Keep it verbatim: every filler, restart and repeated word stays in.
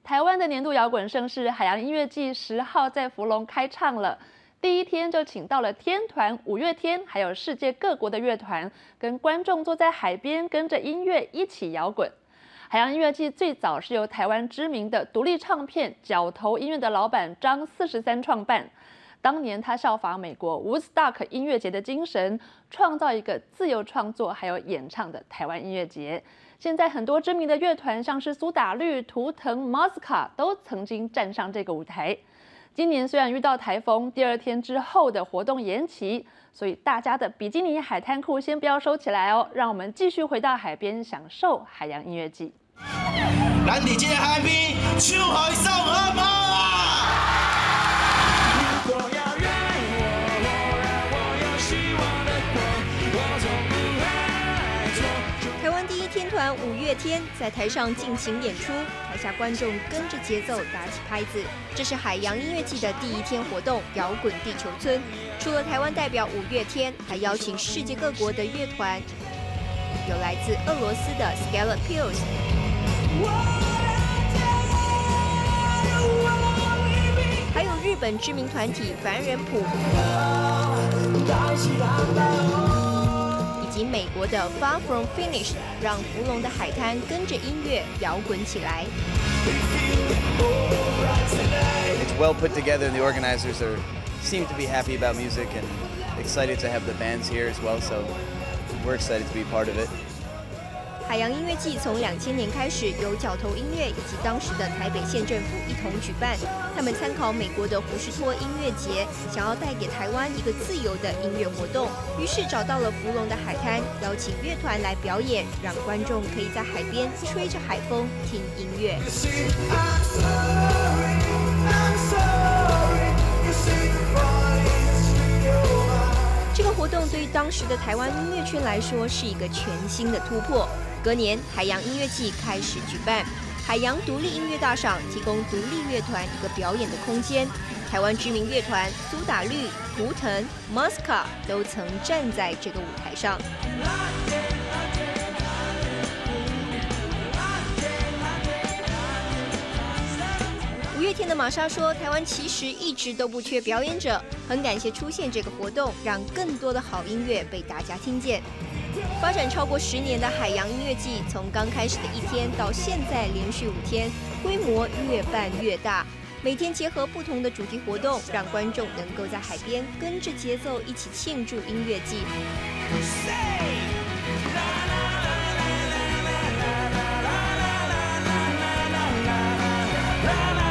台湾的年度摇滚盛事海洋音乐季十号在福隆开唱了。第一天就请到了天团、五月天，还有世界各国的乐团，跟观众坐在海边，跟着音乐一起摇滚。海洋音乐季最早是由台湾知名的独立唱片角头音乐的老板张四十三创办。当年他效仿美国 Woodstock 音乐节的精神，创造一个自由创作还有演唱的台湾音乐节。现在很多知名的乐团，像是苏打绿、图腾、Masca 都曾经站上这个舞台。今年虽然遇到台风，第二天之后的活动延期，所以大家的比基尼海滩裤先不要收起来哦，让我们继续回到海边，享受海洋音乐季。 咱伫这海边唱好一首好不好啊？ 台湾第一天团五月天在台上进行演出，台下观众跟着节奏打起拍子。这是海洋音乐季的第一天活动——摇滚地球村。除了台湾代表五月天，还邀请世界各国的乐团，有来自俄罗斯的 Scala Pills， 还有日本知名团体凡人谱。以及美国的 Far From Finish， 让福隆的海滩跟着音乐摇滚起来。 It's well put together, and the organizers are seem to be happy about music and excited to have the bands here as well. So we're excited to be part of it. 海洋音乐季从两千年开始，由角头音乐以及当时的台北县政府一同举办。他们参考美国的胡士托音乐节，想要带给台湾一个自由的音乐活动，于是找到了福隆的海滩，邀请乐团来表演，让观众可以在海边吹着海风听音乐。这个活动对于当时的台湾音乐圈来说是一个全新的突破。隔年，海洋音乐季开始举办，海洋独立音乐大赏提供独立乐团一个表演的空间。台湾知名乐团苏打绿、图腾、Masca 都曾站在这个舞台上。五月天的玛莎说：“台湾其实一直都不缺表演者，很感谢出现这个活动，让更多的好音乐被大家听见。”发展超过十年的海洋音乐季，从刚开始的一天到现在连续五天，规模越办越大。每天结合不同的主题活动，让观众能够在海边跟着节奏一起庆祝音乐季。la la